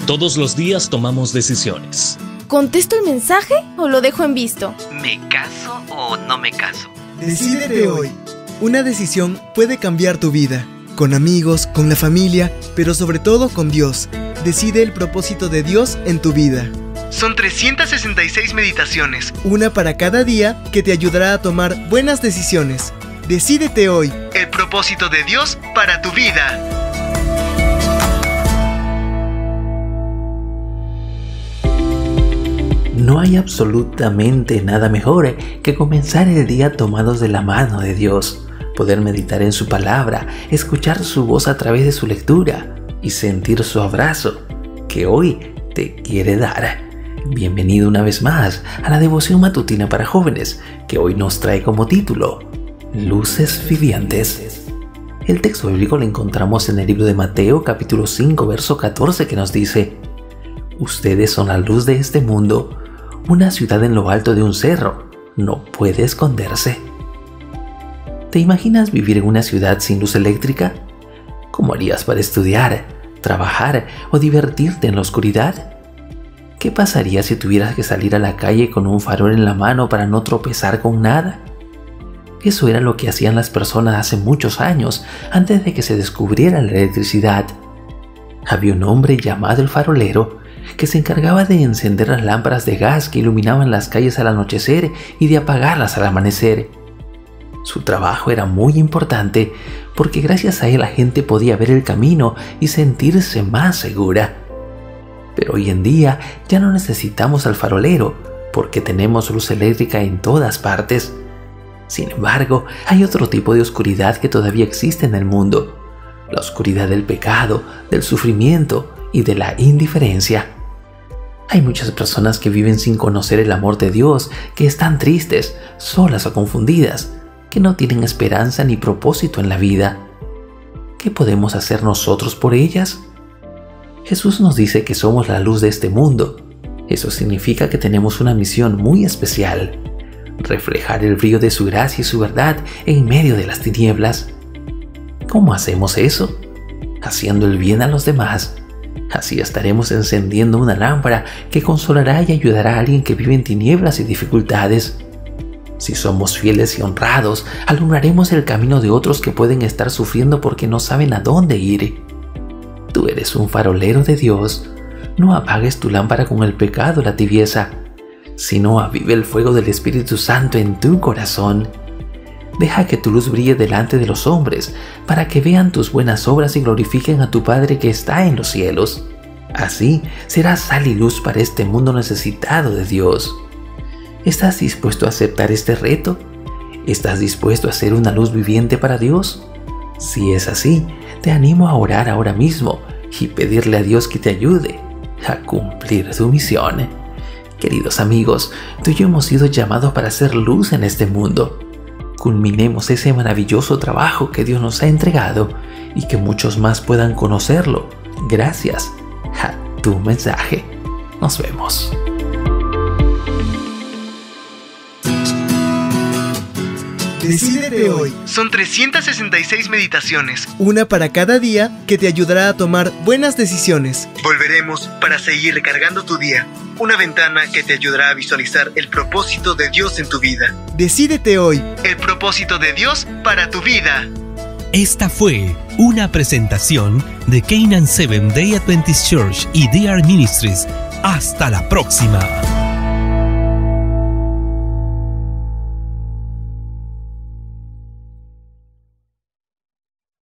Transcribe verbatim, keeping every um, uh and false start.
Todos los días tomamos decisiones. ¿Contesto el mensaje o lo dejo en visto? ¿Me caso o no me caso? Decídete hoy. Una decisión puede cambiar tu vida. Con amigos, con la familia, pero sobre todo con Dios. Decide el propósito de Dios en tu vida. Son trescientas sesenta y seis meditaciones, una para cada día, que te ayudará a tomar buenas decisiones. Decídete hoy. El propósito de Dios para tu vida. No hay absolutamente nada mejor que comenzar el día tomados de la mano de Dios, poder meditar en su palabra, escuchar su voz a través de su lectura y sentir su abrazo que hoy te quiere dar. Bienvenido una vez más a la devoción matutina para jóvenes, que hoy nos trae como título Luces Vivientes. El texto bíblico lo encontramos en el libro de Mateo capítulo cinco verso catorce, que nos dice: Ustedes son la luz de este mundo. Una ciudad en lo alto de un cerro no puede esconderse. ¿Te imaginas vivir en una ciudad sin luz eléctrica? ¿Cómo harías para estudiar, trabajar o divertirte en la oscuridad? ¿Qué pasaría si tuvieras que salir a la calle con un farol en la mano para no tropezar con nada? Eso era lo que hacían las personas hace muchos años, antes de que se descubriera la electricidad. Había un hombre llamado el farolero, que se encargaba de encender las lámparas de gas que iluminaban las calles al anochecer y de apagarlas al amanecer. Su trabajo era muy importante porque gracias a él la gente podía ver el camino y sentirse más segura. Pero hoy en día ya no necesitamos al farolero porque tenemos luz eléctrica en todas partes. Sin embargo, hay otro tipo de oscuridad que todavía existe en el mundo: la oscuridad del pecado, del sufrimiento y de la indiferencia. Hay muchas personas que viven sin conocer el amor de Dios, que están tristes, solas o confundidas, que no tienen esperanza ni propósito en la vida. ¿Qué podemos hacer nosotros por ellas? Jesús nos dice que somos la luz de este mundo. Eso significa que tenemos una misión muy especial: reflejar el brillo de su gracia y su verdad en medio de las tinieblas. ¿Cómo hacemos eso? Haciendo el bien a los demás. Así estaremos encendiendo una lámpara que consolará y ayudará a alguien que vive en tinieblas y dificultades. Si somos fieles y honrados, alumbraremos el camino de otros que pueden estar sufriendo porque no saben a dónde ir. Tú eres un farolero de Dios. No apagues tu lámpara con el pecado o la tibieza, sino avive el fuego del Espíritu Santo en tu corazón. Deja que tu luz brille delante de los hombres, para que vean tus buenas obras y glorifiquen a tu Padre que está en los cielos. Así serás sal y luz para este mundo necesitado de Dios. ¿Estás dispuesto a aceptar este reto? ¿Estás dispuesto a ser una luz viviente para Dios? Si es así, te animo a orar ahora mismo y pedirle a Dios que te ayude a cumplir tu misión. Queridos amigos, tú y yo hemos sido llamados para hacer luz en este mundo. Culminemos ese maravilloso trabajo que Dios nos ha entregado y que muchos más puedan conocerlo gracias a tu mensaje. Nos vemos. Decídete hoy. Son trescientas sesenta y seis meditaciones, una para cada día, que te ayudará a tomar buenas decisiones. Volveremos para seguir recargando tu día. Una ventana que te ayudará a visualizar el propósito de Dios en tu vida. Decídete hoy. El propósito de Dios para tu vida. Esta fue una presentación de Canaan Seventh Day Adventist Church y D R Ministries. Hasta la próxima.